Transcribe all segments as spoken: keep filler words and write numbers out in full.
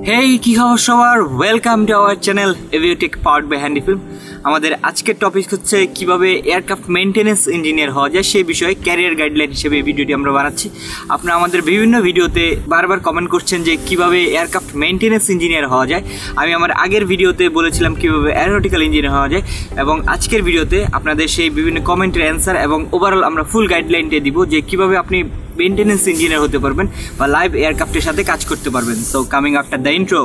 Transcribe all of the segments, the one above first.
হেই কি খবর সবার, welcome to our channel Aviotech powered by Handy Film. আমাদের আজকের টপিক হচ্ছে কিভাবে এয়ারক্রাফট মেইনটেনেন্স ইঞ্জিনিয়ার হওয়া যায় সেই বিষয়ে ক্যারিয়ার গাইডলাইন হিসেবে এই ভিডিওটি আমরা বানাচ্ছি। আপনারা আমাদের বিভিন্ন ভিডিওতে বারবার কমেন্ট করছেন যে কিভাবে এয়ারক্রাফট মেইনটেনেন্স ইঞ্জিনিয়ার হওয়া যায়। আমি আমার আগের ভিডিওতে বলেছিলাম কিভাবে অ্যারোনটিক্যাল ইঞ্জিনিয়ার হওয়া যায়, এবং আজকের ভিডিওতে আপনাদের সেই বিভিন্ন কমেন্টের অ্যান্সার এবং ওভারঅল আমরা ফুল গাইডলাইনটা দিব যে কিভাবে আপনি মেইনটেনেন্স ইঞ্জিনিয়ার হতে পারবেন বা লাইভ এয়ারক্রাফটের সাথে কাজ করতে পারবেন। So coming after the intro.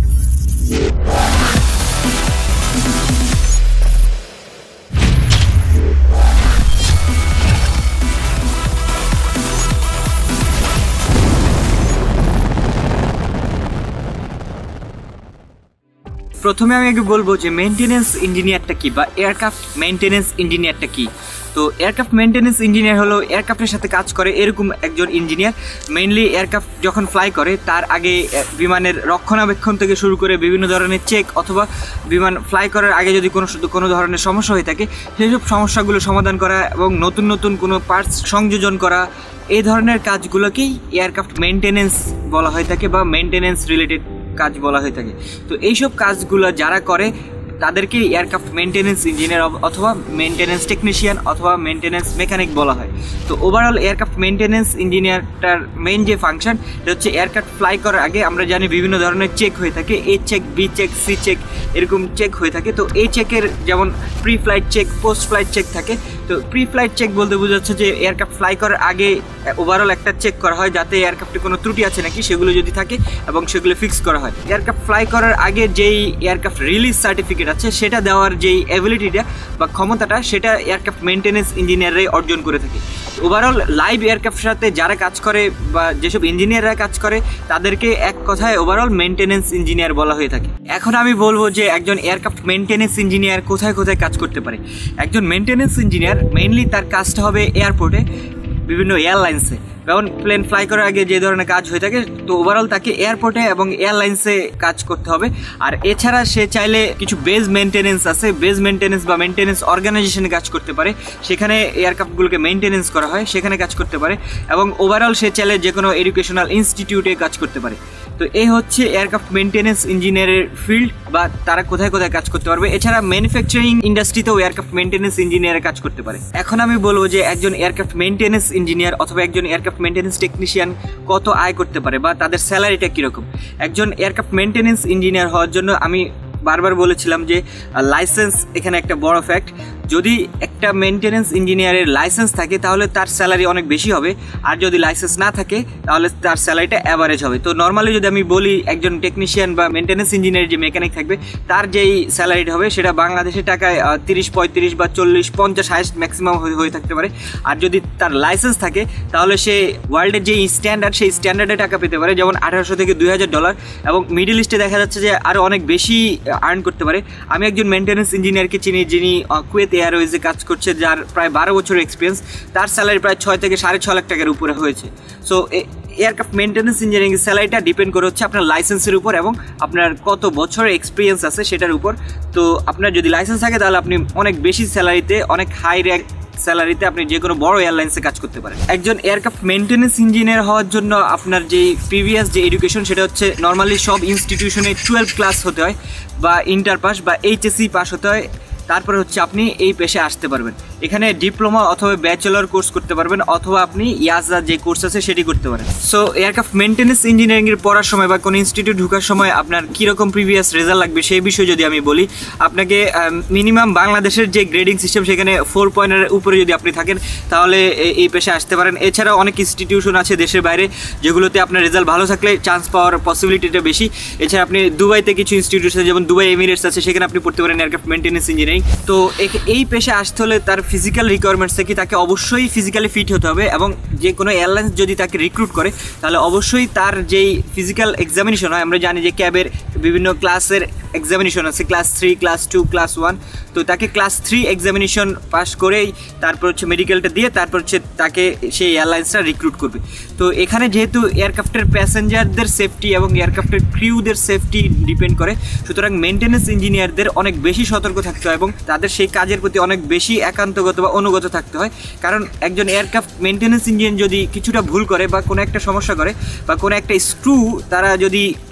প্রথমে আমি আগে বলবো যে মেইনটেনেন্স ইঞ্জিনিয়ারটা কি বা এয়ারক্রাফট মেইনটেনেন্স ইঞ্জিনিয়ারটা কি। তো এয়ারক্রাফট মেইনটেনেন্স ইঞ্জিনিয়ার হলো এয়ারক্রাফটের সাথে কাজ করে এরকম একজন ইঞ্জিনিয়ার। মেইনলি এয়ারক্রাফট যখন ফ্লাই করে তার আগে বিমানের রক্ষণাবেক্ষণ থেকে শুরু করে বিভিন্ন ধরনের চেক, অথবা বিমান ফ্লাই করার আগে যদি কোনো কোনো ধরনের সমস্যা হয়ে থাকে সেসব সমস্যাগুলো সমাধান করা এবং নতুন নতুন কোনো পার্টস সংযোজন করা, এই ধরনের কাজগুলোকেই এয়ারক্রাফট মেইনটেনেন্স বলা হয়ে থাকে বা মেইনটেনেন্স রিলেটেড কাজ বলা হয়ে থাকে। তো এইসব কাজগুলো যারা করে তাদেরকে এয়ারক্রাফট মেইনটেনেন্স ইঞ্জিনিয়ার অথবা মেইনটেনেন্স টেকনিশিয়ান অথবা মেইনটেনেন্স মেকানিক বলা হয়। তো ওভারঅল এয়ারক্রাফট মেইনটেনেন্স ইঞ্জিনিয়ারটার মেইন যে ফাংশন এটা হচ্ছে এয়ারক্রাফট ফ্লাই করার আগে আমরা জানি বিভিন্ন ধরনের চেক হয়ে থাকে, A check, B check, C check, এরকম চেক হয়ে থাকে। তো এই চেকের যেমন pre flight check, post flight check থাকে। তো প্রি ফ্লাইট চেক বলতে বোঝাচ্ছে যে এয়ারক্রাফট ফ্লাই করার আগে ওভারঅল একটা চেক করা হয় যাতে এয়ারক্রাফটে কোনো ত্রুটি আছে নাকি সেগুলো যদি থাকে এবং সেগুলো ফিক্স করা হয়। এয়ারক্রাফট ফ্লাই করার আগে যেই এয়ারক্রাফট রিলিজ সার্টিফিকেট আছে সেটা দেওয়ার যেই অ্যাবিলিটিটা বা ক্ষমতাটা সেটা এয়ারক্রাফট মেইনটেনেন্স ইঞ্জিনিয়াররাই অর্জন করে থাকে। ওভারঅল লাইভ এয়ারক্রাফটের সাথে যারা কাজ করে বা যেসব ইঞ্জিনিয়াররা কাজ করে তাদেরকে এক কথায় ওভারঅল মেইনটেনেন্স ইঞ্জিনিয়ার বলা হয়ে থাকে। এখন আমি বলবো যে একজন এয়ারক্রাফট মেইনটেনেন্স ইঞ্জিনিয়ার কোথায় কোথায় কাজ করতে পারে। একজন মেইনটেনেন্স ইঞ্জিনিয়ার মেইনলি তার কাজটা হবে এয়ারপোর্টে, বিভিন্ন এয়ারলাইন্সে। যেমন প্লেন ফ্লাই করার আগে যে ধরনের কাজ হয়ে থাকে, তো ওভারঅল তাকে এয়ারপোর্টে এবং এয়ারলাইন্সে কাজ করতে হবে। আর এছাড়া সে চাইলে কিছু বেজ মেইনটেনেন্স আছে, বেজ মেইনটেনেন্স বা মেইনটেনেন্স অর্গানাইজেশনে কাজ করতে পারে, সেখানে এয়ারক্রাফটগুলোকে মেইনটেনেন্স করা হয়, সেখানে কাজ করতে পারে। এবং ওভারঅল সে চাইলে যে কোনো এডুকেশনাল ইনস্টিটিউটে কাজ করতে পারে। তো এই হচ্ছে এয়ারক্রাফট মেইনটেনেন্স ইঞ্জিনিয়ারের ফিল্ড বা তারা কোথায় কোথায় কাজ করতে পারবে। এছাড়া ম্যানুফ্যাকচারিং ইন্ডাস্ট্রিতেও এয়ারক্রাফট মেইনটেনেন্স ইঞ্জিনিয়ার কাজ করতে পারে। এখন আমি বলবো যে একজন এয়ারক্রাফট মেইনটেনেন্স ইঞ্জিনিয়ার অথবা একজন এয়ারক্রাফট মেইনটেনেন্স টেকনিশিয়ান কত আয় করতে পারে বা তাদের স্যালারিটা কীরকম। একজন এয়ারক্রাফট মেইনটেনেন্স ইঞ্জিনিয়ার হওয়ার জন্য আমি বারবার বলেছিলাম যে লাইসেন্স এখানে একটা বড় ফ্যাক্ট। যদি একটা মেইনটেনেন্স ইঞ্জিনিয়ারের লাইসেন্স থাকে তাহলে তার স্যালারি অনেক বেশি হবে, আর যদি লাইসেন্স না থাকে তাহলে তার স্যালারিটা অ্যাভারেজ হবে। তো নর্মালি যদি আমি বলি একজন টেকনিশিয়ান বা মেইনটেনেন্স ইঞ্জিনিয়ার যে মেকানিক থাকবে তার যেই স্যালারিটা হবে সেটা বাংলাদেশের টাকায় তিরিশ পঁয়ত্রিশ বা চল্লিশ পঞ্চাশ হাইস্ট ম্যাক্সিমাম হয়ে থাকতে পারে। আর যদি তার লাইসেন্স থাকে তাহলে সে ওয়ার্ল্ডের যে স্ট্যান্ডার্ড সেই স্ট্যান্ডার্ডে টাকা পেতে পারে, যেমন আঠারোশো থেকে দুই হাজার ডলার, এবং মিডল ইস্টে দেখা যাচ্ছে যে আরও অনেক বেশি আর্ন করতে পারে। আমি একজন মেইনটেনেন্স ইঞ্জিনিয়ারকে চিনি যিনি কুয়েত এয়ারওয়েজে কাজ করছে, যার প্রায় বারো বছরের এক্সপিরিয়েন্স, তার স্যালারি প্রায় ছয় থেকে সাড়ে ছ লাখ টাকার উপরে হয়েছে। সো এয়ারক্রাফট মেইনটেনেন্স ইঞ্জিনিয়ারিং স্যালারিটা ডিপেন্ড করে হচ্ছে আপনার লাইসেন্সের উপর এবং আপনার কত বছরের এক্সপিরিয়েন্স আছে সেটার উপর। তো আপনার যদি লাইসেন্স থাকে তাহলে আপনি অনেক বেশি স্যালারিতে, অনেক হাই র্যাঙ্ক স্যালারিতে আপনি যে কোনো বড় এয়ারলাইন্সে কাজ করতে পারেন। একজন এয়ারক্রাফট মেইনটেনেন্স ইঞ্জিনিয়ার হওয়ার জন্য আপনার যে প্রিভিয়াস যে এডুকেশন সেটা হচ্ছে নর্মালি সব ইনস্টিটিউশনে টুয়েলভ ক্লাস হতে হয় বা ইন্টার পাস বা এইচএসসি পাস হতে হয়, তারপরে হচ্ছে আপনি এই পেশে আসতে পারবেন। এখানে ডিপ্লোমা অথবা ব্যাচেলর কোর্স করতে পারবেন, অথবা আপনি ইয়াজা যে কোর্স আছে সেটি করতে পারেন। সো এয়ারক্রাফট মেইনটেনেন্স ইঞ্জিনিয়ারিংয়ের পড়ার সময় বা কোনো ইনস্টিটিউট ঢোকার সময় আপনার কীরকম প্রিভিয়াস রেজাল্ট লাগবে সেই বিষয়ে যদি আমি বলি, আপনাকে মিনিমাম বাংলাদেশের যে গ্রেডিং সিস্টেম সেখানে ফোর পয়েন্টের উপরে যদি আপনি থাকেন তাহলে এই পেশে আসতে পারেন। এছাড়াও অনেক ইনস্টিটিউশন আছে দেশের বাইরে যেগুলোতে আপনার রেজাল্ট ভালো থাকলে চান্স পাওয়ার পসিবিলিটিটা বেশি। এছাড়া আপনি দুবাইতে কিছু ইনস্টিটিউট আছে, যেমন দুবাই এমিরেটস আছে, সেখানে আপনি পড়তে পারেন এয়ারক্রাফট মেইনটেনেন্স ইঞ্জিনিয়ারিং। তো এই পেশে আসতে হলে তার ফিজিক্যাল রিকোয়ারমেন্টস থেকে তাকে অবশ্যই ফিজিক্যালি ফিট হতে হবে, এবং যে কোনো এয়ারলাইন্স যদি তাকে রিক্রুট করে তাহলে অবশ্যই তার যেই ফিজিক্যাল এক্সামিনেশন হয়, আমরা জানি যে ক্যাবের বিভিন্ন ক্লাসের এক্সামিনেশন আছে, class three, class two, class one. তো তাকে ক্লাস থ্রি এক্সামিনেশন পাস করেই তারপর হচ্ছে মেডিকেলটা দিয়ে তারপর হচ্ছে তাকে সেই এয়ারলাইন্সটা রিক্রুট করবে। তো এখানে যেহেতু এয়ারক্রাফটের প্যাসেঞ্জারদের সেফটি এবং এয়ারক্রাফটের ক্রিউদের সেফটি ডিপেন্ড করে, সুতরাং মেইনটেনেন্স ইঞ্জিনিয়ারদের অনেক বেশি সতর্ক থাকতে হয় এবং তাদের সেই কাজের প্রতি অনেক বেশি একান্তগত বা অনুগত থাকতে হয়। কারণ একজন এয়ারক্রাফট মেইনটেনেন্স ইঞ্জিনিয়ার যদি কিছুটা ভুল করে বা কোনো একটা সমস্যা করে বা কোনো একটা স্ক্রু তারা যদি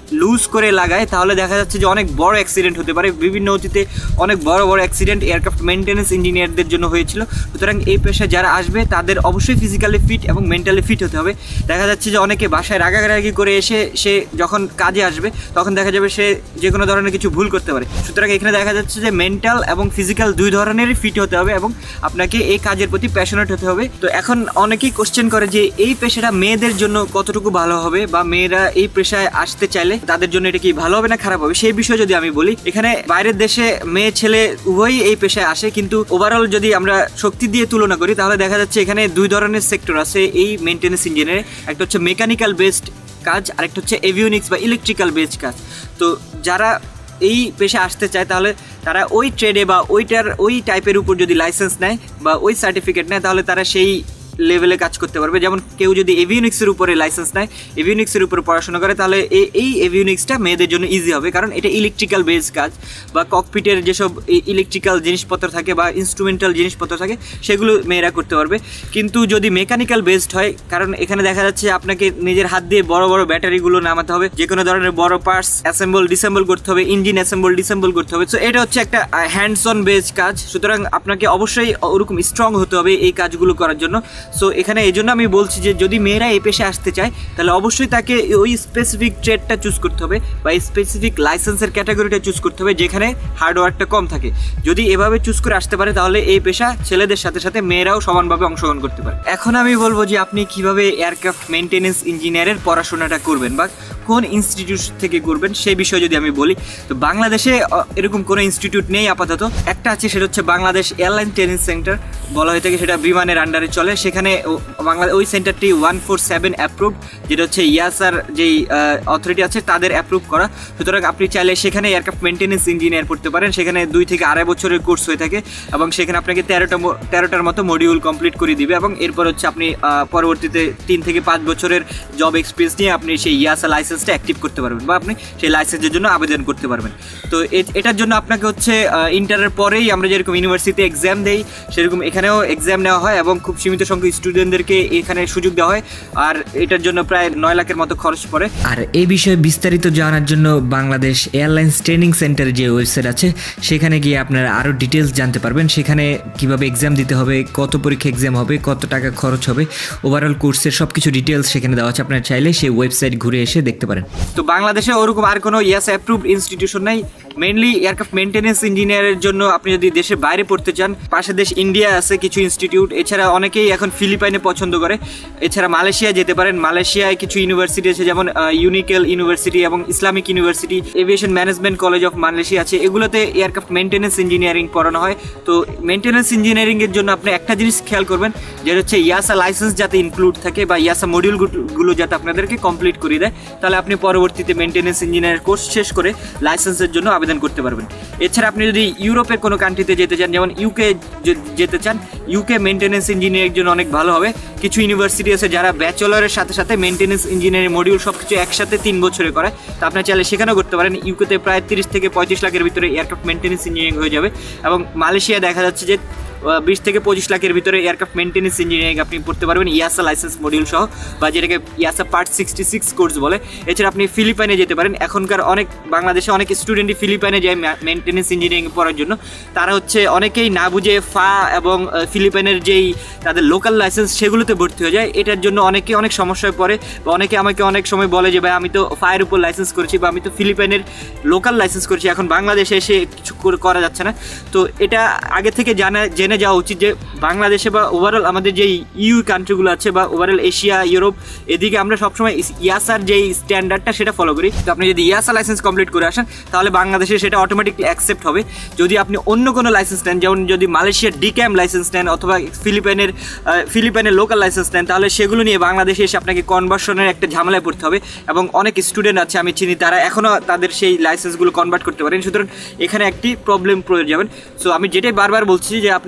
লুজ করে লাগায় তাহলে দেখা যাচ্ছে যে অনেক বড় অ্যাক্সিডেন্ট হতে পারে। বিভিন্ন অতীতে অনেক বড় বড় অ্যাক্সিডেন্ট এয়ারক্রাফট মেনটেন্যান্স ইঞ্জিনিয়ারদের জন্য হয়েছিল। সুতরাং এই পেশায় যারা আসবে তাদের অবশ্যই ফিজিক্যালি ফিট এবং মেন্টালি ফিট হতে হবে। দেখা যাচ্ছে যে অনেকে বাসায় রাগারাগি করে এসে সে যখন কাজে আসবে তখন দেখা যাবে সে যে কোনো ধরনের কিছু ভুল করতে পারে। সুতরাং এখানে দেখা যাচ্ছে যে মেন্টাল এবং ফিজিক্যাল দুই ধরনেরই ফিট হতে হবে এবং আপনাকে এই কাজের প্রতি প্যাশনেট হতে হবে। তো এখন অনেকেই কোশ্চেন করে যে এই পেশাটা মেয়েদের জন্য কতটুকু ভালো হবে বা মেয়েরা এই পেশায় আসতে চাইলে তাদের জন্য এটা কি ভালো হবে না খারাপ হবে, সেই বিষয়ে যদি আমি বলি, এখানে বাইরের দেশে মেয়ে ছেলে উভয়ই এই পেশায় আসে, কিন্তু ওভারঅল যদি আমরা শক্তি দিয়ে তুলনা করি তাহলে দেখা যাচ্ছে এখানে দুই ধরনের সেক্টর আছে এই মেনটেন্যান্স ইঞ্জিনিয়ারে। একটা হচ্ছে মেকানিক্যাল বেসড কাজ, আরেকটা হচ্ছে এভিওনিক্স বা ইলেকট্রিক্যাল বেসড কাজ। তো যারা এই পেশা আসতে চায় তাহলে তারা ওই ট্রেডে বা ওইটার ওই টাইপের উপর যদি লাইসেন্স নেয় বা ওই সার্টিফিকেট নেয় তাহলে তারা সেই লেভেলে কাজ করতে পারবে। যেমন কেউ যদি এভিওনিক্সের উপরে লাইসেন্স নেয়, এভিওনিক্সের উপরে পড়াশোনা করে, তাহলে এই এভিওনিক্সটা মেয়েদের জন্য ইজি হবে, কারণ এটা ইলেকট্রিক্যাল বেস কাজ বা ককপিটের যেসব ইলেকট্রিক্যাল জিনিসপত্র থাকে বা ইনস্ট্রুমেন্টাল জিনিসপত্র থাকে সেগুলো মেয়েরা করতে পারবে। কিন্তু যদি মেকানিক্যাল বেসড হয়, কারণ এখানে দেখা যাচ্ছে আপনাকে নিজের হাত দিয়ে বড় বড় ব্যাটারিগুলো নামাতে হবে, যে কোনো ধরনের বড় পার্টস অ্যাসেম্বল ডিসেম্বল করতে হবে, ইঞ্জিন অ্যাসেম্বল ডিসেম্বল করতে হবে। সো এটা হচ্ছে একটা হ্যান্ডস অন বেসড কাজ। সুতরাং আপনাকে অবশ্যই ওরকম স্ট্রং হতে হবে এই কাজগুলো করার জন্য। সো এখানে এই জন্য আমি বলছি যে যদি মেয়েরা এই পেশায় আসতে চায় তাহলে অবশ্যই তাকে ওই স্পেসিফিক ট্রেডটা চুজ করতে হবে বা স্পেসিফিক লাইসেন্সের ক্যাটাগরিটা চুজ করতে হবে যেখানে হার্ডওয়ার্কটা কম থাকে। যদি এভাবে চুজ করে আসতে পারে তাহলে এই পেশা ছেলেদের সাথে সাথে মেয়েরাও সমানভাবে অংশগ্রহণ করতে পারে। এখন আমি বলবো যে আপনি কিভাবে এয়ারক্রাফট মেনটেন্যান্স ইঞ্জিনিয়ারের পড়াশোনাটা করবেন বা কোন ইনস্টিটিউট থেকে করবেন সেই বিষয়ে যদি আমি বলি, তো বাংলাদেশে এরকম কোনো ইনস্টিটিউট নেই আপাতত। একটা আছে, সেটা হচ্ছে বাংলাদেশ এয়ারলাইন ট্রেনিং সেন্টার বলা হয়ে থাকে, সেটা বিমানের আন্ডারে চলে। সেখানে বাংলা ওই সেন্টারটি ওয়ান ফোর সেভেন অ্যাপ্রুভ, যেটা হচ্ছে ইয়াসার যেই অথরিটি আছে তাদের অ্যাপ্রুভ করা। সুতরাং আপনি চাইলে সেখানে এয়ারক্রাফট মেনটেন্যান্স ইঞ্জিনিয়ার পড়তে পারেন। সেখানে দুই থেকে আড়াই বছরের কোর্স হয়ে থাকে এবং সেখানে আপনাকে তেরোটা তেরোটার মতো মডিউল কমপ্লিট করে দিবে এবং এরপর হচ্ছে আপনি পরবর্তীতে তিন থেকে পাঁচ বছরের জব এক্সপিরিয়েন্স নিয়ে আপনি সেই ইয়াসা লাইসেন্সটা অ্যাক্টিভ করতে পারবেন বা আপনি সেই লাইসেন্সের জন্য আবেদন করতে পারবেন। তো এটার জন্য আপনাকে হচ্ছে ইন্টারের পরেই আমরা যেরকম ইউনিভার্সিটিতে এক্সাম দেই সেরকম এখানেও এক্সাম নেওয়া হয় এবং খুব সীমিত সংখ্যক স্টুডেন্টদেরকে এখানে সুযোগ দেওয়া হয়। আর এটার জন্য প্রায় নয় লাখের মতো খরচ পড়ে। আর এই বিষয়ে বিস্তারিত জানার জন্য বাংলাদেশ এয়ারলাইন্স ট্রেনিং সেন্টার যে ওয়েবসাইট আছে সেখানে গিয়ে আপনারা আরও ডিটেলস জানতে পারবেন। সেখানে কিভাবে এক্সাম দিতে হবে, কত পরীক্ষা এক্সাম হবে, কত টাকা খরচ হবে, ওভারঅল কোর্সের সব কিছু ডিটেলস সেখানে দেওয়া আছে। আপনারা চাইলে সেই ওয়েবসাইট ঘুরে এসে দেখতে পারেন। তো বাংলাদেশে ওরকম আর কোনো ইয়াস অ্যাপ্রুভড ইনস্টিটিউশন নাই। মেইনলি এয়ারক্রাফট মেনটেন্যান্স ইঞ্জিনিয়ারের জন্য আপনি যদি দেশের বাইরে পড়তে চান, পাশের দেশ ইন্ডিয়া আছে কিছু ইনস্টিটিউট, এছাড়া অনেকেই এখন ফিলিপাইনে পছন্দ করে, এছাড়া মালয়েশিয়া যেতে পারেন। মালয়েশিয়ায় কিছু ইউনিভার্সিটি আছে যেমন ইউনিকেল ইউনিভার্সিটি এবং Islamic university, aviation management college of Malaysia আছে, এগুলোতে এয়ারক্রাফট মেনটেন্যান্স ইঞ্জিনিয়ারিং পড়ানো হয়। তো মেনটেন্যান্স ইঞ্জিনিয়ারিংয়ের জন্য আপনি একটা জিনিস খেয়াল করবেন, যেটা হচ্ছে ইয়াসা লাইসেন্স যাতে ইনক্লুড থাকে বা ইয়াসা মডিউলগুলো যাতে আপনাদেরকে কমপ্লিট করে দেয়, তাহলে আপনি পরবর্তীতে মেনটেন্যান্স ইঞ্জিনিয়ার কোর্স শেষ করে লাইসেন্সের জন্য আবেদন করতে পারবেন। এছাড়া আপনি যদি ইউরোপের কোনো কান্ট্রিতে যেতে চান, যেমন ইউকে যেতে চান, ইউকে মেনটেন্যান্স ইঞ্জিনিয়ারিং জন্য অনেক ভালো হবে। কিছু ইউনিভার্সিটি আছে যারা ব্যাচেলরের সাথে সাথে মেনটেন্যান্স ইঞ্জিনিয়ারিং মডিউল সব কিছু একসাথে তিন বছরে করে, তো আপনি চাইলে সেখানেও করতে পারেন। ইউকেতে প্রায় তিরিশ থেকে পঁয়ত্রিশ লাখের ভিতরে এয়ারক্রাফট মেনটেন্যান্স ইঞ্জিনিয়ারিং হয়ে যাবে এবং মালয়েশিয়া দেখা যাচ্ছে যে বিশ থেকে পঁচিশ লাখের ভিতরে এয়ারক্রাফট মেনটেন্যান্স ইঞ্জিনিয়ারিং আপনি পড়তে পারবেন ইয়াসা লাইসেন্স মডিউল সহ, বা যেটাকে EASA part sixty six course বলে। এছাড়া আপনি ফিলিপাইনে যেতে পারেন। এখনকার অনেক বাংলাদেশে অনেক স্টুডেন্টই ফিলিপাইনে যায় মেনটেন্যান্স ইঞ্জিনিয়ারিং পড়ার জন্য। তারা হচ্ছে অনেকেই না বুঝে ফা এবং ফিলিপাইনের যেই তাদের লোকাল লাইসেন্স সেগুলোতে ভর্তি হয়ে যায়। এটার জন্য অনেকে অনেক সমস্যায় পড়ে বা অনেকে আমাকে অনেক সময় বলে যে ভাই আমি তো ফায়ের উপর লাইসেন্স করেছি বা আমি তো ফিলিপাইনের লোকাল লাইসেন্স করেছি, এখন বাংলাদেশে এসে কিছু করা যাচ্ছে না। তো এটা আগে থেকে জানা জেনে যাওয়া উচিত যে বাংলাদেশে বা ওভারঅল আমাদের যেই ইউ কান্ট্রিগুলো আছে বা ওভারঅল এশিয়া ইউরোপ এদিকে আমরা সবসময় ইয়াসার যেই স্ট্যান্ডার্ডটা সেটা ফলো করি। তো আপনি যদি ইয়াসা লাইসেন্স কমপ্লিট করে আসেন তাহলে বাংলাদেশে সেটা অটোমেটিকলি অ্যাকসেপ্ট হবে। যদি আপনি অন্য কোনো লাইসেন্স নেন, যেমন যদি মালয়েশিয়ার ডিক্যাম লাইসেন্স নেন অথবা ফিলিপাইনের ফিলিপাইনের লোকাল লাইসেন্স নেন, তাহলে সেগুলো নিয়ে বাংলাদেশে এসে আপনাকে কনভার্সনের একটা ঝামেলায় পড়তে হবে এবং অনেক স্টুডেন্ট আছে আমি চিনি তারা এখনও তাদের সেই লাইসেন্সগুলো কনভার্ট করতে পারেন। সুতরাং এখানে একটি প্রবলেম পড়ে যাবেন। সো আমি যেটাই বারবার বলছি যে আপনার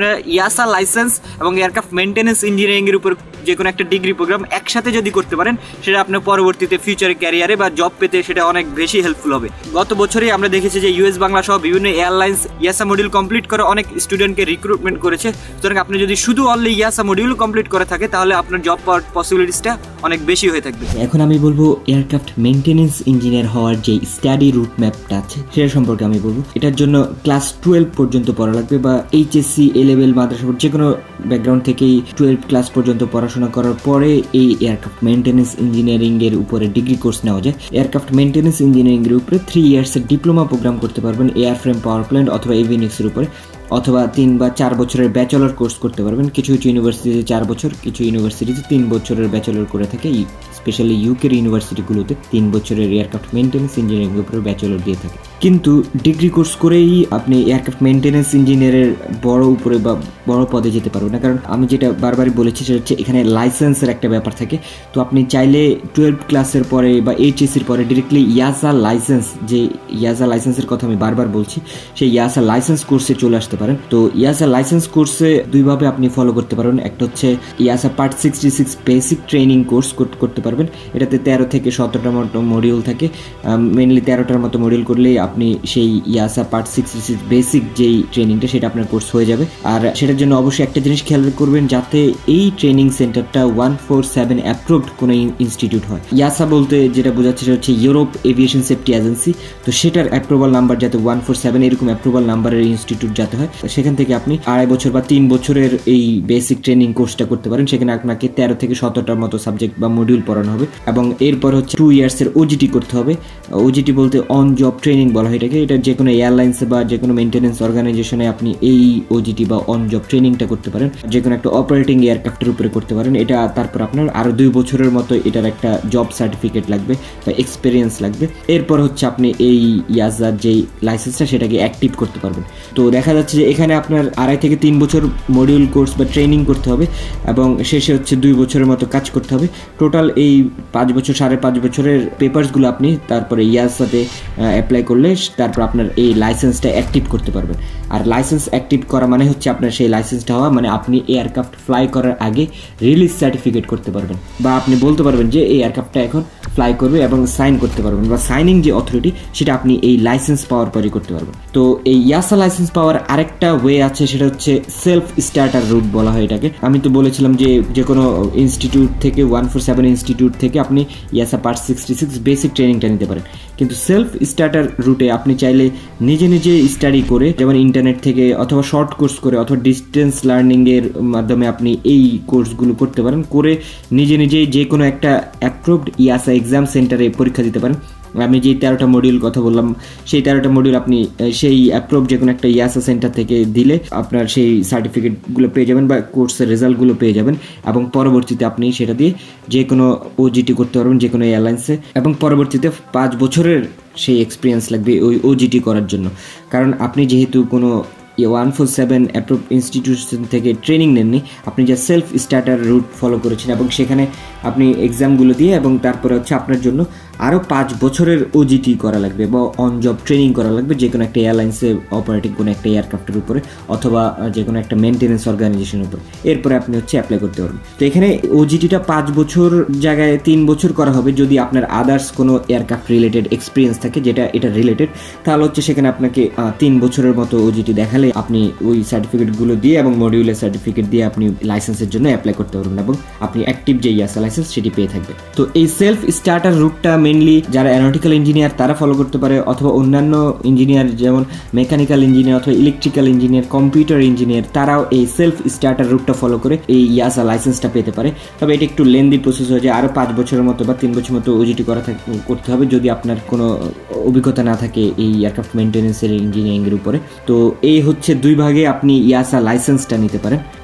আপনারা ইয়াসা লাইসেন্স এবং এয়ারক্রাফট মেনটেন্যান্স ইঞ্জিনিয়ারিংয়ের উপর যে কোনো একটা ডিগ্রি প্রোগ্রাম একসাথে যদি করতে পারেন, সেটা আপনার পরবর্তীতে ফিউচারে ক্যারিয়ারে বা জব পেতে সেটা অনেক বেশি হেল্পফুল হবে। গত বছরই আমরা দেখেছি যে ইউএস বাংলা সহ বিভিন্ন এয়ারলাইন্স ইয়াসা মডিউল কমপ্লিট করে অনেক স্টুডেন্টকে রিক্রুটমেন্ট করেছে। সুতরাং আপনি যদি শুধু অনলি ইয়াসা মডিউল কমপ্লিট করে থাকে তাহলে আপনার জব পাওয়ার পসিবিলিটিসটা অনেক বেশি হয়ে থাকবে। এখন আমি বলবো এয়ারক্রাফট মেনটেন্যান্স ইঞ্জিনিয়ার হওয়ার যে স্টাডি রুট ম্যাপটা আছে সেটা সম্পর্কে আমি বলবো। এটার জন্য ক্লাস টুয়েলভ পর্যন্ত পড়া লাগবে, বা এইচএসসি, এ লেভেল, মাদ্রাসা যে কোনো ব্যাকগ্রাউন্ড থেকেই টুয়েলভ ক্লাস পর্যন্ত পড়াশোনা করার পরে এই এয়ারক্রাফট মেনটেন্যান্স ইঞ্জিনিয়ারিং এর উপরে ডিগ্রি কোর্স নেওয়া যায়। এয়ারক্রাফট মেনটেন্যান্স ইঞ্জিনিয়ারিং এর উপরে থ্রি ইয়ার্স এর ডিপ্লোমা প্রোগ্রাম করতে পারবেন এয়ারফ্রেম, পাওয়ার প্ল্যান্ট অথবা এভিনিক্স এর উপরে, অথবা তিন বা চার বছরের ব্যাচেলর কোর্স করতে পারবেন। কিছু কিছু ইউনিভার্সিটিতে চার বছর, কিছু ইউনিভার্সিটিতে তিন বছরের ব্যাচেলর করে থাকে, স্পেশালি ইউকের ইউনিভার্সিটিগুলোতে তিন বছরের এয়ারক্রাফট মেনটেন্যান্স ইঞ্জিনিয়ারিং এর উপরে ব্যাচেলর দিয়ে থাকে। কিন্তু ডিগ্রি কোর্স করেই আপনি এয়ারক্রাফট মেনটেন্যান্স ইঞ্জিনিয়ারের বড় উপরে বা বড় পদে যেতে পারবেন না, কারণ আমি যেটা বারবারই বলেছি সেটা হচ্ছে এখানে লাইসেন্সের একটা ব্যাপার থাকে। তো আপনি চাইলে টুয়েলভ ক্লাসের পরে বা এইচএসির পরে ডিরেক্টলি ইয়াসা লাইসেন্স, যে ইয়াসা লাইসেন্সের কথা আমি বারবার বলছি, সেই ইয়াসা লাইসেন্স কোর্সে চলে আসতে পারেন। তো ইয়াসা লাইসেন্স কোর্সে দুইভাবে আপনি ফলো করতে পারবেন। একটা হচ্ছে EASA part sixty six basic training course করতে পারবেন। এটাতে তেরো থেকে সতেরোটার মতো মডিউল থাকে, মেনলি তেরোটার মতো মডিউল করলেই আপনি সেই EASA part sixty six basic যেই ট্রেনিংটা সেটা আপনার কোর্স হয়ে যাবে। আর সেটার জন্য অবশ্যই একটা জিনিস খেয়াল করবেন, যাতে এই ট্রেনিং সেন্টারটা ওয়ান ফোর সেভেন অ্যাপ্রুভড কোনো ইনস্টিটিউট হয়। ইয়াসা বলতে যেটা বোঝাচ্ছে সেটা হচ্ছে ইউরোপ এভিয়েশন সেফটি এজেন্সি। তো সেটার অ্যাপ্রুভাল নাম্বার যাতে ওয়ান ফোর সেভেন এরকম অ্যাপ্রুভাল নাম্বারের ইনস্টিটিউট যাতে হয়, সেখান থেকে আপনি আড়াই বছর বা তিন বছরের এই বেসিক ট্রেনিং কোর্সটা করতে পারেন। সেখানে আপনাকে তেরো থেকে সতেরোটার মতো সাবজেক্ট বা মডিউল পড়ানো হবে, এবং এরপর হচ্ছে টু ইয়ার্সের ওজিটি করতে হবে। ওজিটি বলতে অন জব ট্রেনিং বলা হয় এটাকে। এটা যে কোনো এয়ারলাইন্সে বা যে কোনো মেনটেন্যান্স অর্গানাইজেশনে আপনি এই ওজিটি বা অন জব ট্রেনিংটা করতে পারেন, যে কোনো একটা অপারেটিং এয়ারক্রাফটের উপরে করতে পারেন। এটা তারপর আপনার আরও দুই বছরের মতো এটার একটা জব সার্টিফিকেট লাগবে বা এক্সপিরিয়েন্স লাগবে। এরপর হচ্ছে আপনি এই ইয়াসার যেই লাইসেন্সটা সেটাকে অ্যাক্টিভ করতে পারবেন। তো দেখা যাচ্ছে যে এখানে আপনার আড়াই থেকে তিন বছর মডিউল কোর্স বা ট্রেনিং করতে হবে, এবং শেষে হচ্ছে দুই বছরের মতো কাজ করতে হবে। টোটাল এই পাঁচ বছর সাড়ে পাঁচ বছরের পেপারসগুলো আপনি তারপরে ইয়াসাতে অ্যাপ্লাই করলে তারপর আপনার এই লাইসেন্সটা অ্যাক্টিভ করতে পারবেন। আর লাইসেন্স অ্যাক্টিভ করা মানে হচ্ছে আপনার সেই লাইসেন্সটা হওয়া, মানে আপনি এয়ারক্রাফট ফ্লাই করার আগে রিলিজ সার্টিফিকেট করতে পারবেন, বা আপনি বলতে পারবেন যে এই এয়ারক্রাফটটা এখন ফ্লাই করবে এবং সাইন করতে পারবেন, বা সাইনিং যে অথরিটি সেটা আপনি এই লাইসেন্স পাওয়ার পরই করতে পারবেন। তো এই ইয়াসা লাইসেন্স পাওয়ার আরেকটা ওয়ে আছে, সেটা হচ্ছে সেলফ স্টার্টার রুট বলা হয় এটাকে। আমি তো বলেছিলাম যে যে কোনো ইনস্টিটিউট থেকে ওয়ান ফোর সেভেন ইনস্টিটিউট থেকে আপনি EASA part sixty six basic ট্রেনিংটা নিতে পারেন। কিন্তু সেলফ স্টার্টার রুটে আপনি চাইলে নিজে নিজে স্টাডি করে, যেমন ইন্টারনেট থেকে অথবা শর্ট কোর্স করে অথবা ডিস্টেন্স লার্নিংয়ের মাধ্যমে আপনি এই কোর্সগুলো করতে পারেন, করে নিজে নিজেই যে কোনো একটা অ্যাপ্রুভড ইয়াসা এক্সাম সেন্টারে পরীক্ষা দিতে পারেন। আমি যে তেরোটা মডিউল কথা বললাম সেই তেরোটা মডিউল আপনি সেই অ্যাপ্রুভ যে কোনো একটা ইয়াসা সেন্টার থেকে দিলে আপনার সেই সার্টিফিকেটগুলো পেয়ে যাবেন বা কোর্সের রেজাল্টগুলো পেয়ে যাবেন, এবং পরবর্তীতে আপনি সেটা দিয়ে যে কোনো ওজিটি করতে পারবেন যে কোনো এয়ারলাইন্সে, এবং পরবর্তীতে পাঁচ বছরের সেই এক্সপিরিয়েন্স লাগবে ওই ওজিটি করার জন্য। কারণ আপনি যেহেতু কোনো one four seven approve institution থেকে ট্রেনিং নেননি, আপনি যা সেলফ স্টার্টার রুট ফলো করেছেন, এবং সেখানে আপনি এক্সামগুলো দিয়ে এবং তারপরে হচ্ছে আপনার জন্য আরও পাঁচ বছরের ওজিটি করা লাগবে বা অন জব ট্রেনিং করা লাগবে যে কোনো একটা এয়ারলাইন্সে অপারেটিং কোনো একটা এয়ারক্রাফটের উপরে অথবা যে কোনো একটা মেনটেন্যান্স অর্গানাইজেশনের উপরে। এরপরে আপনি হচ্ছে অ্যাপ্লাই করতে পারবেন। তো এখানে ওজিটিটা পাঁচ বছর জায়গায় তিন বছর করা হবে যদি আপনার আদার্স কোনো এয়ারক্রাফট রিলেটেড এক্সপিরিয়েন্স থাকে, যেটা এটা রিলেটেড, তাহলে হচ্ছে সেখানে আপনাকে তিন বছরের মতো ওজিটি দেখালে আপনি ওই সার্টিফিকেটগুলো দিয়ে এবং মডিউলের সার্টিফিকেট দিয়ে আপনি লাইসেন্সের জন্য অ্যাপ্লাই করতে পারবেন এবং আপনি অ্যাক্টিভ যে ইয়াসা লাইসেন্স সেটি পেয়ে থাকবেন। তো এই সেলফ স্টার্টার রুটটা মেনলি যারা অ্যারোনটিক্যাল ইঞ্জিনিয়ার তারা ফলো করতে পারে, অথবা অন্যান্য ইঞ্জিনিয়ার যেমন মেকানিক্যাল ইঞ্জিনিয়ার অথবা ইলেকট্রিক্যাল ইঞ্জিনিয়ার, কম্পিউটার ইঞ্জিনিয়ার, তারাও এই সেলফ স্টার্টার রুটটা ফলো করে এই ইয়াসা লাইসেন্সটা পেতে পারে। তবে এটা একটু লেন্দি প্রসেস হয়ে যায়, আরও পাঁচ বছরের মতো বা তিন বছর মতো ওজিটি করা করতে হবে যদি আপনার কোনো অভিজ্ঞতা না থাকে এই এয়ারক্রাফট মেনটেন্যান্সের ইঞ্জিনিয়ারিংয়ের উপরে। তো এই হচ্ছে দুই ভাগে আপনি ইয়াসা লাইসেন্সটা নিতে পারেন।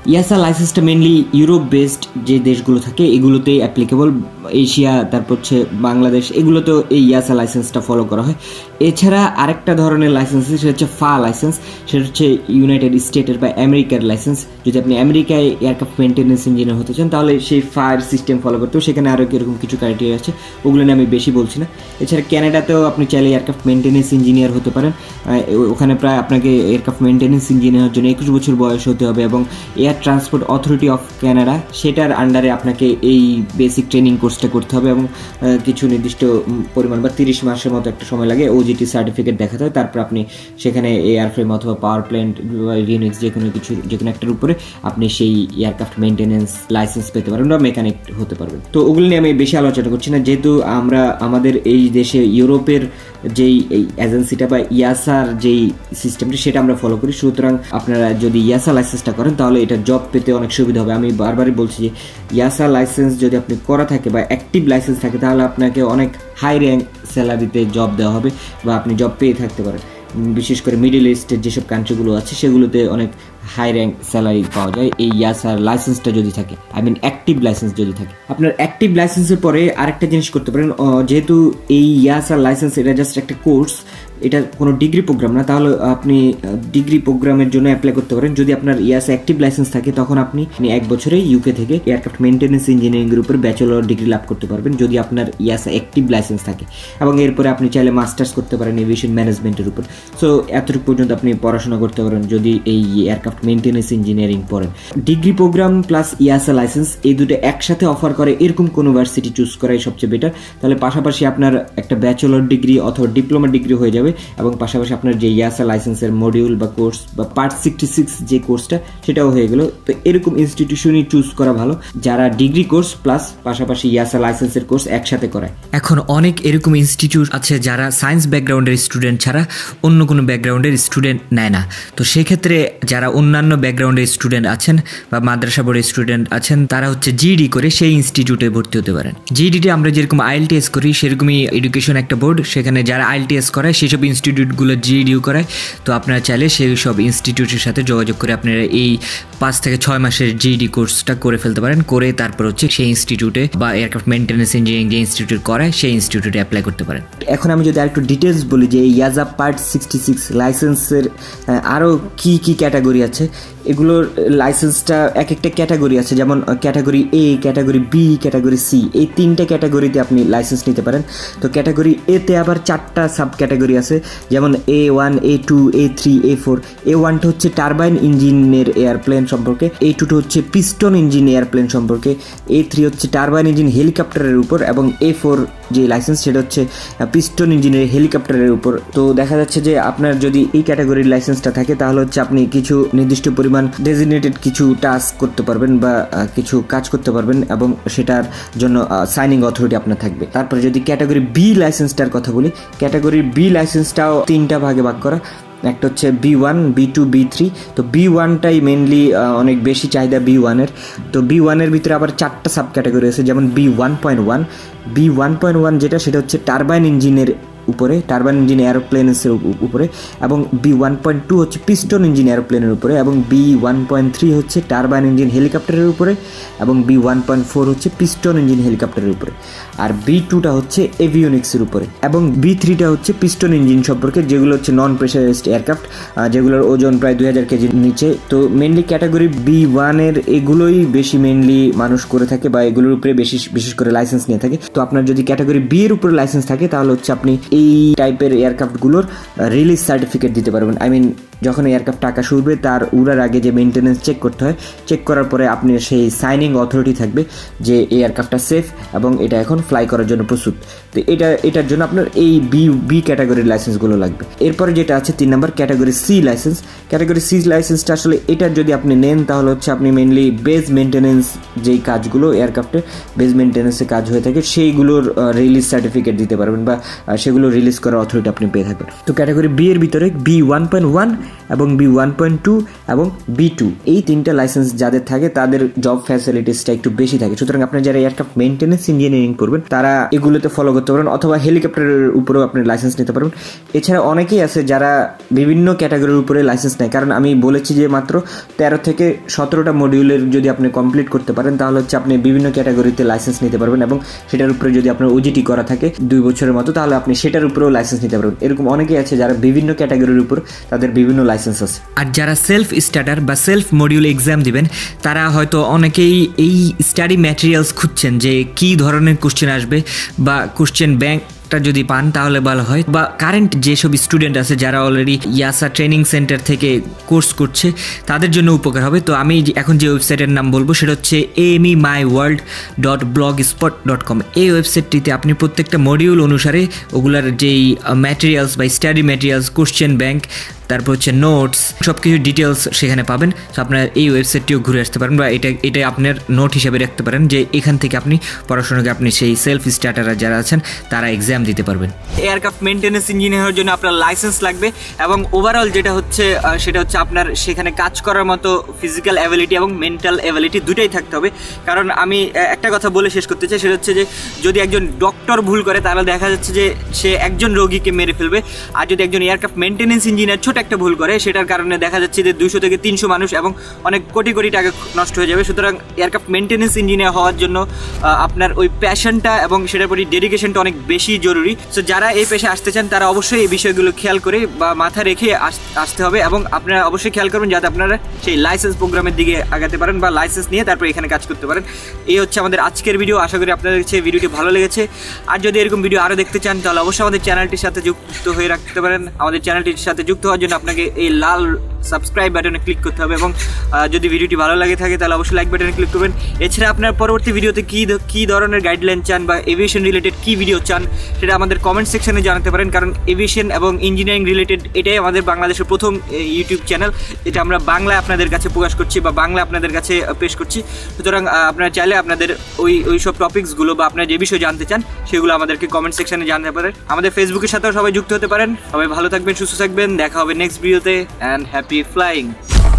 ইয়াসা লাইসেন্সটা মেনলি ইউরোপ বেসড যে দেশগুলো থাকে এগুলোতে অ্যাপ্লিকেবল, এশিয়া, তারপর হচ্ছে বাংলাদেশ, এগুলোতেও এই ইয়াসা লাইসেন্সটা ফলো করা হয়। এছাড়া আরেকটা ধরনের লাইসেন্স সেটা হচ্ছে ফা লাইসেন্স, সেটা হচ্ছে ইউনাইটেড স্টেটের বা আমেরিকার লাইসেন্স। যদি আপনি আমেরিকায় এয়ারক্রাফট মেনটেন্যান্স ইঞ্জিনিয়ার হতে চান তাহলে সেই ফায়ার সিস্টেম ফলো করতে হবে, সেখানে আরও এরকম কিছু ক্রাইটেরিয়া আছে, ওগুলো নিয়ে আমি বেশি বলছি না। এছাড়া ক্যানাডাতেও আপনি চাইলে এয়ারক্রাফট মেনটেন্যান্স ইঞ্জিনিয়ার হতে পারেন। ওখানে প্রায় আপনাকে এয়ারক্রাফট মেনটেন্যান্স ইঞ্জিনিয়ার জন্য একুশ বছর বয়স হতে হবে এবং air transport authority of Canada সেটার আন্ডারে আপনাকে এই বেসিক ট্রেনিং কোর্সটা করতে হবে এবং কিছু নির্দিষ্ট পরিমাণ বা তিরিশ মাসের মতো একটা সময় লাগে ওজিটি সার্টিফিকেট দেখাতে হয়। তারপর আপনি সেখানে এয়ারফ্রেম অথবা পাওয়ার প্ল্যান্ট বা ইউনিক্স যে কোনো কিছু যে কোনো একটার উপরে আপনি সেই এয়ারক্রাফট মেনটেন্যান্স লাইসেন্স পেতে পারবেন বা মেকানিক হতে পারবেন। তো ওগুলো নিয়ে আমি বেশি আলোচনা করছি না, যেহেতু আমরা আমাদের এই দেশে ইউরোপের যেই এই এজেন্সিটা বা ইয়াসার যেই সিস্টেমটা সেটা আমরা ফলো করি, সুতরাং আপনারা যদি ইয়াসা লাইসেন্সটা করেন তাহলে এটা জব পেতে অনেক সুবিধা হবে। আমি বারবারই বলছি যে ইয়াসা লাইসেন্স যদি আপনি করা থাকে বা অ্যাক্টিভ লাইসেন্স থাকে তাহলে আপনাকে অনেক হাই র্যাঙ্ক স্যালারিতে জব দেওয়া হবে বা আপনি জব পেয়ে থাকতে পারেন। বিশেষ করে মিডল ইস্টের যেসব কান্ট্রিগুলো আছে সেগুলোতে অনেক হাই র্যাঙ্ক স্যালারি পাওয়া যায় এই ইয়াসার লাইসেন্সটা যদি থাকে, আই মিন অ্যাক্টিভ লাইসেন্স যদি থাকে। আপনার অ্যাক্টিভ লাইসেন্সের পরে আরেকটা জিনিস করতে পারেন, যেহেতু এই ইয়াসার লাইসেন্স এটা জাস্ট একটা কোর্স, এটা কোনো ডিগ্রি প্রোগ্রাম না, তাহলে আপনি ডিগ্রি প্রোগ্রামের জন্য অ্যাপ্লাই করতে পারেন। যদি আপনার ইয়াসা অ্যাক্টিভ লাইসেন্স থাকে তখন আপনি এক বছরে ইউকে থেকে এয়ারক্রাফট মেনটেন্যান্স ইঞ্জিনিয়ারিংয়ের উপর ব্যাচেলর ডিগ্রি লাভ করতে পারবেন যদি আপনার ইয়াসা অ্যাক্টিভ লাইসেন্স থাকে, এবং এরপরে আপনি চাইলে মাস্টার্স করতে পারেন এভিয়েশন ম্যানেজমেন্টের উপর। সো এতটুকু পর্যন্ত আপনি পড়াশোনা করতে পারেন যদি এই এয়ারক্রাফট মেনটেন্যান্স ইঞ্জিনিয়ারিং পড়েন। Degree programme plus EASA licence এই দুটো একসাথে অফার করে এরকম কোনো ইউনিভার্সিটি চুজ করাই সবচেয়ে বেটার। তাহলে পাশাপাশি আপনার একটা ব্যাচেলর ডিগ্রি অথবা ডিপ্লোমা ডিগ্রি হয়ে যাবে এবং পাশাপাশি আপনার যে ইয়াসা লাইসেন্সের মডিউল বা কোর্স বা পার্ট সিক্সটি সিক্স যে কোর্সটা সেটাও হয়ে গেল। তো এরকম ইনস্টিটিউশনই চুজ করা ভালো যারা ডিগ্রি কোর্স প্লাস পাশাপাশি ইয়াসা লাইসেন্সের কোর্স একসাথে করায়। এখন অনেক এরকম ইনস্টিটিউট আছে যারা সায়েন্স ব্যাকগ্রাউন্ডের স্টুডেন্ট ছাড়া অন্য কোনো ব্যাকগ্রাউন্ডের স্টুডেন্ট নেয় না। তো সেক্ষেত্রে যারা অন্যান্য ব্যাকগ্রাউন্ডের স্টুডেন্ট আছেন বা মাদ্রাসা বোর্ডের স্টুডেন্ট আছেন তারা হচ্ছে জিডি করে সেই ইনস্টিটিউটে ভর্তি হতে পারেন। জিডিতে আমরা যেরকম আইএলটিএস করি সেরকমই এডুকেশন একটা বোর্ড, সেখানে যারা আইএলটিএস করায় সেসব ইনস্টিটিউটগুলো জিডিও করায়। তো আপনারা চাইলে সেই সব ইনস্টিটিউটের সাথে যোগাযোগ করে আপনারা এই পাঁচ থেকে ছয় মাসের জিডি কোর্সটা করে ফেলতে পারেন, করে তারপর হচ্ছে সেই ইনস্টিটিউটে বা এয়ারক্রাফট মেইনটেনেন্স ইঞ্জিনিয়ারিং যে ইনস্টিটিউট করায় সেই ইনস্টিটিউটে অ্যাপ্লাই করতে পারেন। এখন আমি যদি আরেকটু ডিটেলস বলি যে ইয়াজা পার্ট সিক্সটি সিক্স লাইসেন্সের আরও কী কী ক্যাটাগরি আছে, এগুলোর লাইসেন্সটা এক একটা ক্যাটাগরি আছে, যেমন category A, category B, category C, এই তিনটে ক্যাটাগরিতে আপনি লাইসেন্স নিতে পারেন। তো ক্যাটাগরি এতে আবার চারটা সাব ক্যাটাগরি আছে, যেমন A one, A two, A three, A four. A ওয়ানটা হচ্ছে টারবাইন ইঞ্জিনের এয়ারপ্লেন সম্পর্কে, এ টুটা হচ্ছে পিস্টন ইঞ্জিন এয়ারপ্লেন সম্পর্কে, এ থ্রি হচ্ছে টারবাইন ইঞ্জিন হেলিকপ্টারের উপর, এবং এ ফোর যে লাইসেন্স সেটা হচ্ছে পিস্টন ইঞ্জিনের হেলিকপ্টারের উপর। তো দেখা যাচ্ছে যে আপনার যদি এই ক্যাটাগরির লাইসেন্সটা থাকে তাহলে হচ্ছে আপনি কিছু নির্দিষ্ট পরিমাণ ডেজিগনেটেড কিছু টাস্ক করতে পারবেন বা কিছু কাজ করতে পারবেন এবং সেটার জন্য সাইনিং অথরিটি আপনার থাকবে। তারপরে যদি ক্যাটাগরি বি লাইসেন্সটার কথা বলি, ক্যাটাগরি বি লাইসেন্সটাও তিনটা ভাগে ভাগ করা, একটা হচ্ছে B one, B two, B three. তো বি ওয়ানটাই মেনলি অনেক বেশি চাহিদা বি ওয়ানের। তো বি ওয়ানের ভিতরে আবার চারটা সাব ক্যাটাগরি আছে, যেমন B one point one, B one point one যেটা সেটা হচ্ছে টারবাইন ইঞ্জিনের উপরে, টারবাইন ইঞ্জিন এরোপ্লেনের উপরে, এবং বি ওয়ান পয়েন্ট টু হচ্ছে পিস্টন ইঞ্জিন এরোপ্লেনের উপরে, এবং বি ওয়ান পয়েন্ট থ্রি হচ্ছে টারবাইন ইঞ্জিন হেলিকপ্টারের উপরে, এবং বি ওয়ান পয়েন্ট ফোর হচ্ছে পিস্টন ইঞ্জিন হেলিকপ্টারের উপরে, আর বি টুটা হচ্ছে এভিওনিক্সের উপরে, এবং বি থ্রিটা হচ্ছে পিস্টন ইঞ্জিন সম্পর্কে, যেগুলো হচ্ছে নন প্রেশারাইজড এয়ারক্রাফট, যেগুলোর ওজন প্রায় দুই হাজার কেজির নিচে। তো মেনলি ক্যাটাগরি বি ওয়ানের এগুলোই বেশি মেনলি মানুষ করে থাকে বা এগুলোর উপরে বেশি বিশেষ করে লাইসেন্স নিয়ে থাকে। তো আপনার যদি ক্যাটাগরি বি এর উপরে লাইসেন্স থাকে তাহলে হচ্ছে আপনি এই টাইপের এয়ারক্রাফটগুলোর রিলিজ সার্টিফিকেট দিতে পারবেন। আই মিন যখন এয়ারক্রাফট টাকা শুরবে তার উড়ার আগে যে মেনটেন্যান্স চেক করতে হয়, চেক করার পরে আপনি সেই সাইনিং অথরিটি থাকবে যে এই এয়ারক্রাফটটা সেফ এবং এটা এখন ফ্লাই করার জন্য প্রস্তুত। তো এটা এটার জন্য আপনার এই বি বি ক্যাটাগরির লাইসেন্সগুলো লাগবে। এরপরে যেটা আছে তিন নম্বর category C licence. Category C লাইসেন্সটা আসলে এটার যদি আপনি নেন তাহলে হচ্ছে আপনি মেনলি বেজ মেনটেন্যান্স যেই কাজগুলো এয়ারক্রাফটের বেজ মেনটেন্যান্সের কাজ হয়ে থাকে সেইগুলোর রিলিজ সার্টিফিকেট দিতে পারবেন বা সেগুলো এগুলো রিলিজ করার অথরিটি আপনি পেয়ে থাকবেন। তো ক্যাটাগরি বি এর ভিতরে বি ওয়ান পয়েন্ট ওয়ান এবং বি ওয়ান পয়েন্ট টু এবং বি টু এই তিনটা লাইসেন্স যাদের থাকে তাদের জব ফ্যাসিলিটিসটা একটু বেশি থাকে। সুতরাং আপনার যারা এয়ারক্রাফট মেইনটেনেন্স ইঞ্জিনিয়ারিং করবেন তারা এগুলোতে ফলো করতে পারেন, অথবা হেলিকপ্টারের উপরেও আপনি লাইসেন্স নিতে পারবেন। এছাড়া অনেকেই আছে যারা বিভিন্ন ক্যাটাগরির উপরে লাইসেন্স নেয়, কারণ আমি বলেছি যে মাত্র তেরো থেকে সতেরোটা মডিউলের যদি আপনি কমপ্লিট করতে পারেন তাহলে হচ্ছে আপনি বিভিন্ন ক্যাটাগরিতে লাইসেন্স নিতে পারবেন, এবং সেটার উপরে যদি আপনার ওজিটি করা থাকে দুই বছরের মতো তাহলে আপনি সেটার উপরেও লাইসেন্স নিতে পারবেন। এরকম অনেকেই আছে যারা বিভিন্ন ক্যাটাগরির উপর তাদের বিভিন্ন লাইসেন্স আছে। আর যারা সেলফ স্টার্টার বা সেলফ মডিউল এক্সাম দিবেন তারা হয়তো অনেকেই এই স্টাডি ম্যাটেরিয়ালস খুঁজছেন যে কী ধরনের কোশ্চেন আসবে বা কোশ্চেন ব্যাংক যদি পান তাহলে ভালো হয়, বা কারেন্ট যেসব স্টুডেন্ট আছে যারা অলরেডি ইয়াসা ট্রেনিং সেন্টার থেকে কোর্স করছে তাদের জন্য উপকার হবে। তো আমি এখন যে ওয়েবসাইটের নাম বলবো সেটা হচ্ছে AME my world dot blogspot dot com. এই ওয়েবসাইটটিতে আপনি প্রত্যেকটা মডিউল অনুসারে ওগুলার যেই ম্যাটেরিয়ালস বা স্টাডি ম্যাটেরিয়ালস, কোশ্চেন ব্যাংক, তারপর হচ্ছে নোটস, সব কিছু ডিটেলস সেখানে পাবেন। তো আপনার এই ওয়েবসাইটটিও ঘুরে আসতে পারেন বা এটা এটা আপনার নোট হিসেবে রাখতে পারেন যে এখান থেকে আপনি পড়াশোনাকে আপনি সেই সেলফ স্টার্টাররা যারা আছেন তারা এক্সাম দিতে পারবেন। এয়ারক্রাফট মেইনটেনেন্স ইঞ্জিনিয়ারের জন্য আপনার লাইসেন্স লাগবে, এবং ওভারঅল যেটা হচ্ছে সেটা হচ্ছে আপনার সেখানে কাজ করার মতো ফিজিক্যাল অ্যাবিলিটি এবং মেন্টাল অ্যাবিলিটি দুটাই থাকতে হবে। কারণ আমি একটা কথা বলে শেষ করতে চাই, সেটা হচ্ছে যে যদি একজন ডক্টর ভুল করে তাহলে দেখা যাচ্ছে যে সে একজন রোগীকে মেরে ফেলবে, আর যদি একজন এয়ারক্রাফট মেইনটেনেন্স ইঞ্জিনিয়ার ছোট একটা ভুল করে সেটার কারণে দেখা যাচ্ছে যে দুইশো থেকে তিনশো মানুষ এবং অনেক কোটি কোটি টাকা নষ্ট হয়ে যাবে। সুতরাং এয়ারক্রাফট মেইনটেনেন্স ইঞ্জিনিয়ার হওয়ার জন্য আপনার ওই প্যাশনটা এবং সেটার প্রতি ডেডিকেশনটা অনেক বেশি জরুরি। সো যারা এই পেশে আসতে চান তারা অবশ্যই এই বিষয়গুলো খেয়াল করে বা মাথায় রেখে আসতে হবে, এবং আপনারা অবশ্যই খেয়াল করবেন যাতে আপনারা সেই লাইসেন্স প্রোগ্রামের দিকে আগাতে পারেন বা লাইসেন্স নিয়ে তারপর এখানে কাজ করতে পারেন। এই হচ্ছে আমাদের আজকের ভিডিও। আশা করি আপনাদের কাছে ভিডিওটি ভালো লেগেছে। আর যদি এরকম ভিডিও আরও দেখতে চান তাহলে অবশ্যই আমাদের চ্যানেলটির সাথে যুক্ত হয়ে রাখতে পারেন। আমাদের চ্যানেলটির সাথে যুক্ত হওয়ার জন্য আপনাকে এই লাল সাবস্ক্রাইব বাটনে ক্লিক করতে হবে, এবং যদি ভিডিওটি ভালো লাগে থাকে তাহলে অবশ্যই লাইক বাটনে ক্লিক করবেন। এছাড়া আপনার পরবর্তী ভিডিওতে কী কী ধরনের গাইডলাইন চান বা এভিয়েশন রিলেটেড কী ভিডিও চান সেটা আমাদের কমেন্ট সেকশনে জানাতে পারেন, কারণ এভিয়েশন এবং ইঞ্জিনিয়ারিং রিলেটেড এটাই আমাদের বাংলাদেশের প্রথম ইউটিউব চ্যানেল, এটা আমরা বাংলায় আপনাদের কাছে প্রকাশ করছি বা বাংলা আপনাদের কাছে পেশ করছি। সুতরাং আপনারা চাইলে আপনাদের ওই ওই সব টপিকসগুলো বা আপনারা যে বিষয় জানতে চান সেগুলো আমাদেরকে কমেন্ট সেকশনে জানাতে পারেন। আমাদের ফেসবুকের সাথেও সবাই যুক্ত হতে পারেন। সবাই ভালো থাকবেন, সুস্থ থাকবেন, দেখা হবে নেক্সট ভিডিওতে, অ্যান্ড হ্যাপি flying.